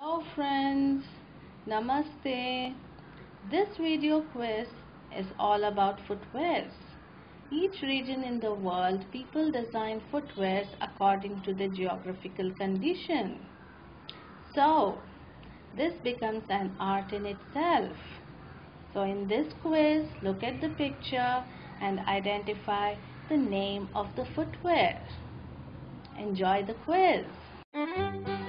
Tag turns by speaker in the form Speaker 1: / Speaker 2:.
Speaker 1: Hello friends, Namaste. This video quiz is all about footwears. Each region in the world, people design footwears according to the geographical condition. So, this becomes an art in itself. So in this quiz, look at the picture and identify the name of the footwear. Enjoy the quiz.